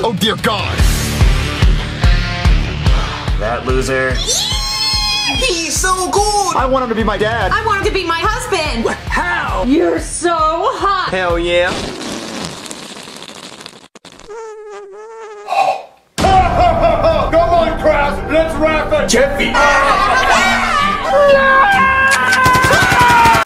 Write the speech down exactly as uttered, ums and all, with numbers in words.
Oh dear God! That loser. He's so good! I want him to be my dad. I want him to be my husband! How? You're so hot! Hell yeah. Come on, Crash, let's wrap it! Jeffy. No!